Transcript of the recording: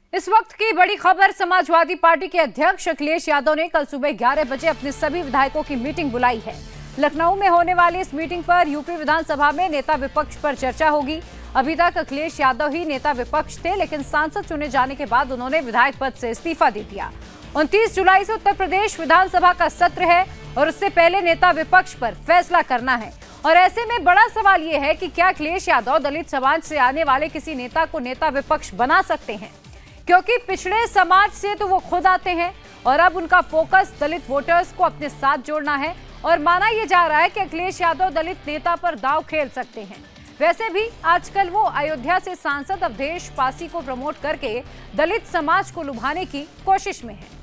इस वक्त की बड़ी खबर, समाजवादी पार्टी के अध्यक्ष अखिलेश यादव ने कल सुबह 11 बजे अपने सभी विधायकों की मीटिंग बुलाई है। लखनऊ में होने वाली इस मीटिंग पर यूपी विधानसभा में नेता विपक्ष पर चर्चा होगी। अभी तक अखिलेश यादव ही नेता विपक्ष थे, लेकिन सांसद चुने जाने के बाद उन्होंने विधायक पद से इस्तीफा दे दिया। 29 जुलाई से उत्तर प्रदेश विधानसभा का सत्र है और उससे पहले नेता विपक्ष पर फैसला करना है। और ऐसे में बड़ा सवाल ये है कि क्या अखिलेश यादव दलित समाज से आने वाले किसी नेता को नेता विपक्ष बना सकते हैं, क्योंकि पिछड़े समाज से तो वो खुद आते हैं और अब उनका फोकस दलित वोटर्स को अपने साथ जोड़ना है। और माना यह जा रहा है कि अखिलेश यादव दलित नेता पर दांव खेल सकते हैं। वैसे भी आजकल वो अयोध्या से सांसद अवधेश पासी को प्रमोट करके दलित समाज को लुभाने की कोशिश में है।